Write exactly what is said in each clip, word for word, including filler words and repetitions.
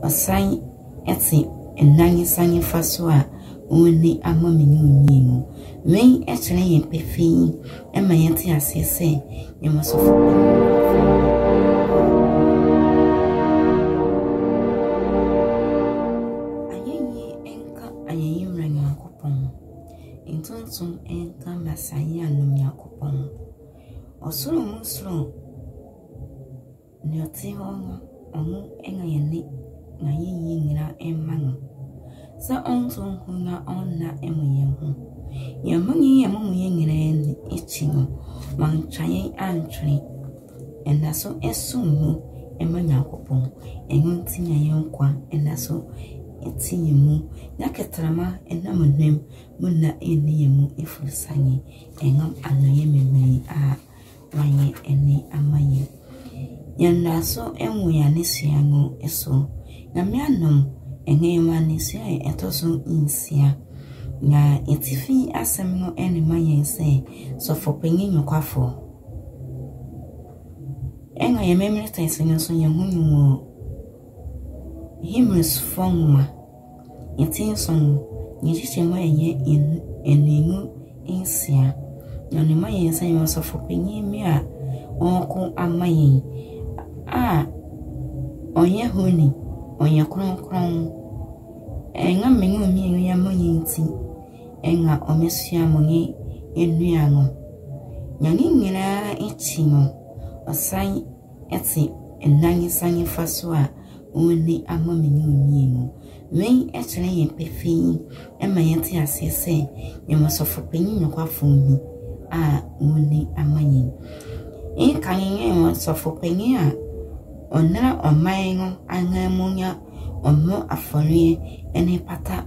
sign at the and nine signing for swa only a moment. May actually in Piffy and my auntie as you say, you must have. Some enter Masaya no Yakupon. Or so slow. Noti home, or more engayani, Nayina and Manu. So on so hunger on na emu. Your money among young and itching, one trying entry, and that's so as soon and Manakupon, and one thing a young one, and that's so. It's you, Nakatrama, and no name, Muna in you if you sang it, and I'm annoying ah, why any amaye. Yanda so, and we are Nissiano, so, Namianum, and a man is here at also in Sia. Na it's fee as some any my say, so for bringing your coffee. And I am memorizing so young. Hymns from it is on Yishima in Enu in Sia. Yon my say was of opinion mere or call a my ah on your honey on your crown crown. And I'm meaning your money and a omesia money in Riano. Yanina itching a sign at it and nine signing for swa. Only a moment, may actually in Piffy, and my auntie as you say, you must have opinion of for me. Ah, only a money. In canning was of opinion, or now on mine, and ammonia, or more a foreign, and a pata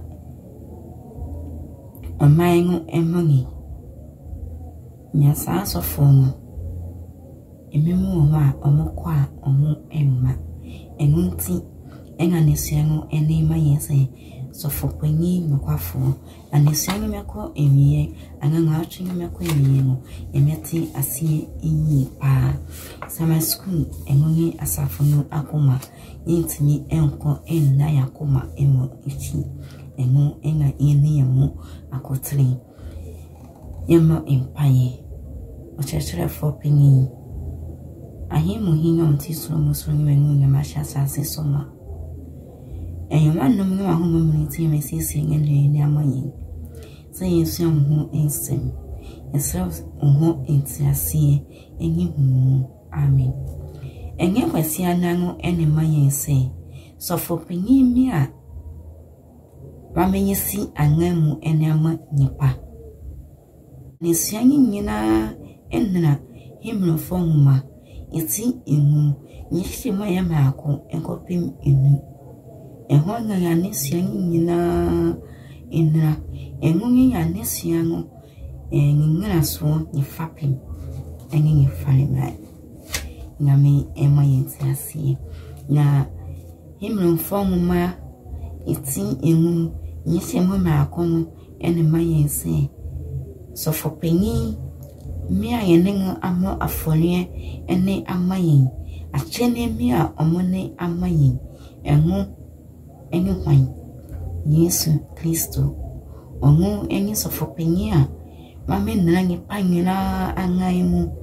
on mine and money. Yes, as of form. A memoir or more qua or more emma. And won't see any siano and name my say, so for Penny Macquafo, and the same Macquo in me, and an arching Macquamiano, and Metty a sea in ye pa. Summer school, and only a saffron acoma, into me uncle and Nayakoma and more itchy, and more and a near more a cotry. Yammer in Paye, which I should have for Penny. I hear Mohino on Tisro Muslim and Yamasha Sassi Soma. And your man no more home team is singing and Yamayin. Say, some who instant, and serves on who into sea, and you Amen. And yet, I see a nango and a man say, so for Penny Mia. Ramay you see a namu and Yama Nipa. This young Yina and Nana, him no forma. It's in Nishima Yamako and copim in. And one I miss young in a and only a miss young and in a swan, you fapping, and in your funny man. Yammy and my intimacy. Na him no forma, it's in Nishima Macon and my say. So for Penny. Me I am a more a folia and they are mine. A chenny me a money are mine. And more any wine. Yes, Christo. Or more any so for penia. Mammy nanny pangina and I mo.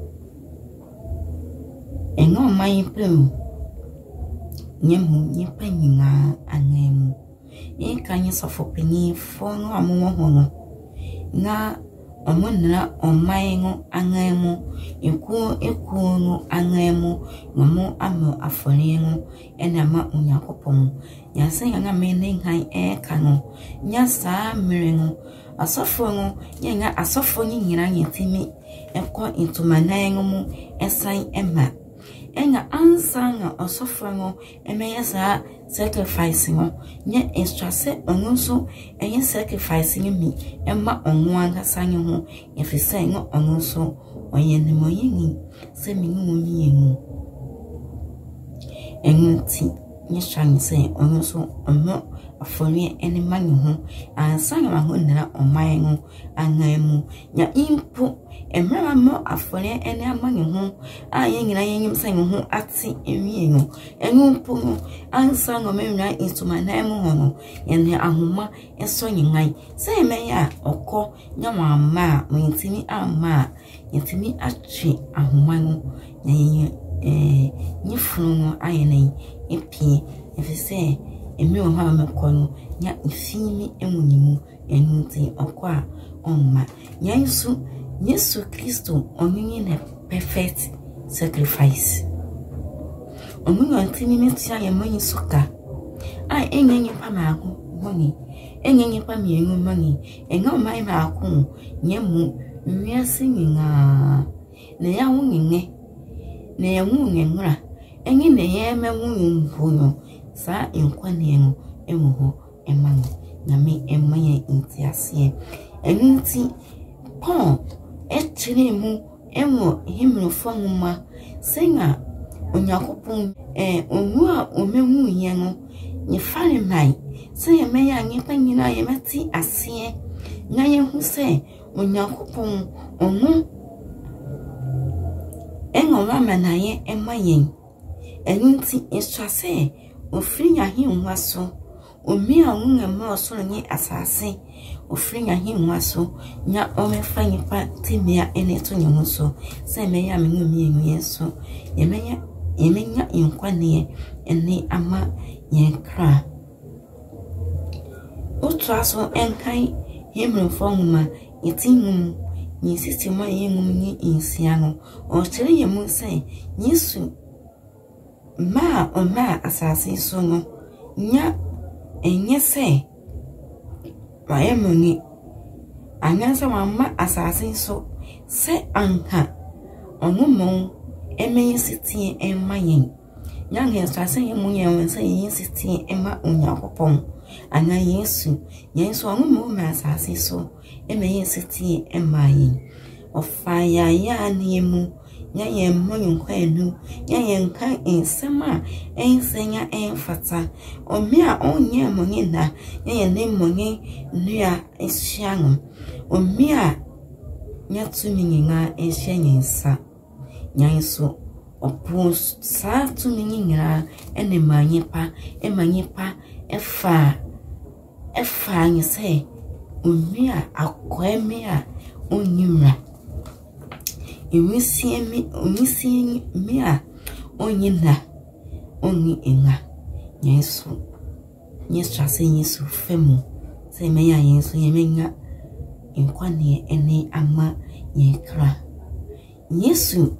And no my blue. Yemu, ye pangina and I mo. Ye can you so for penny for no more. Na Omuna on my angemo, you cool a cool angemo, no more amo a foliemo, and a mount Yakopon. Yasay a meaning high air cano, Yasa miringo, a sophongo, yanga a sophoning in timmy, and call into my nangomo, and sign Emma. And a unsung or sophongo, and may as a sacrificing, yet extra set on also, and yet sacrificing me, and my own one has sang home, if he sang on also, or yen moying, sending me. And tea, Nishan say, on so a more for me any money home, and sang my home on my own, and I moo, ya impo, and remember more affonia any money home. I ain't I ain't saying home at sea in you, and won't pull, and sang a man into my name home, and the ahuma, and soning night, say, may I, or call your mamma, when see me, ah, ma, into me at tree, ahuma, eh, you flew ironing, a pea, if you say, a meal hammer corner, yet you see me and you, and you or qua, on my, yasu, yesu Christo, on a perfect sacrifice. On me on three minutes, I am money sucker. I ain't any pama money, ain't any pammy money, and not my malcoon, yamu, we are singing, ah, they are winging. Ne wunye ngura enyi ne yeme wunye mpunyo sa inkwane eno emuho emang nyame emaye intiasie enunti pon etire mu emo himro fomuma senga onyakopon eh onwa omemu yeno ni fare mai se yemeya anyepa nyina yemati asie na yehu se onyakopon onu Engo mama na ye emayen enunti eswase ofrinya hi nwaso omi a wunga ma osoro nye asase ofrinya hi nwaso nya omefa nyipa timia eneto nyemuso se meya mengu mi enso yemenya yemenya inkwane ene ama yenkra otwaso enkai hemro fonguma itinum ni sistema yengum ni insiano o chere yemu say yesu ma o ma asase so no nya enye say ma yemu ni anyansa ma asase so se anka onumo emeyi sitie emayen nya nge asase yemu yemu say yin sitie ema onyakopon ana yesu yesu onumo ma asase so emeyi sitie emayin ofaya ya niemu nya ye monyo kwenu nya ye nka ensema ensenya enfata omi a onye monye na nya ye ne monye nua ehyianu omi a nya tumi nyinga ehye nyensa nya yesu opus sa tumi nyinga ene manyepa emanyepa efa efa nyese omi a akwemi a onyimra Emisi mi omisi mi a onyina oni enga Yesu Yesu ase Yesu femu se meya Yesu yemenya enkwane ene ama yekra Yesu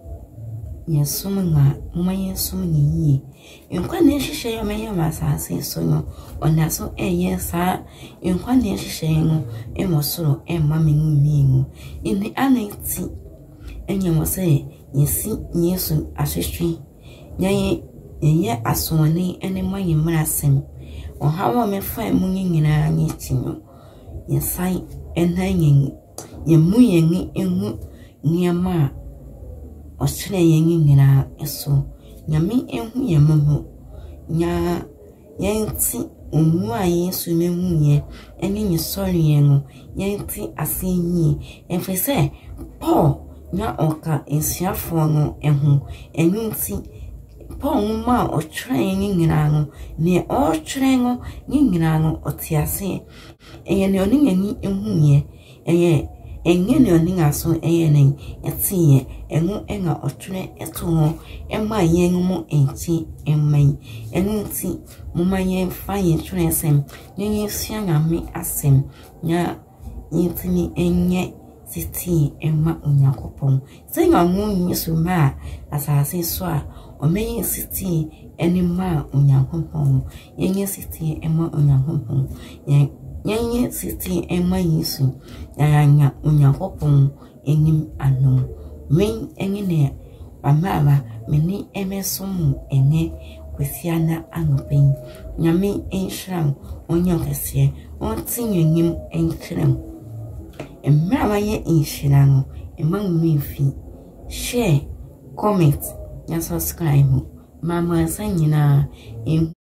Yesu nga mma Yesu nyi enkwane hihye yemenya masase so no onaso eye sa enkwane hihye no emosoro emma menu mienu ini anati enye mo say yesi Yesu asehwe nyaye ye asone ene moye mrasem o hawo me fa mu nyina nyi tinyo yesai enanye ye mu yengi ehu niama o sire yengi nyina eso nyame ehu ye mo nya yenti onwa Yesu mehuye ene nyi sori yenu yenti asenyi enfese Paul na oka ensiafo no ehu enunti Paul ma o tren nyina no ne o tren no nyina no otiase eye ne oni nyani ehuye eye enye ne oni aso eye ne etiye enu enga o tren eto ho ema yenu mo enti emai enunti muma ye fa ye tren sem nye sia nyame asem nya yitini enye Siti emma unyakopon senga mu Yesu ma asase so a omeyi siti enima unyakopon yenye siti emma unyakopon yenye siti emma Yesu yanya unyakopon enim anom wen engene amama meni emesom ene kwesiana anopen nyame enhram onyakese ontinyanyim enkrem Emma ye inshirano, among me fee. Share, comment, and subscribe. Mama Sanyina in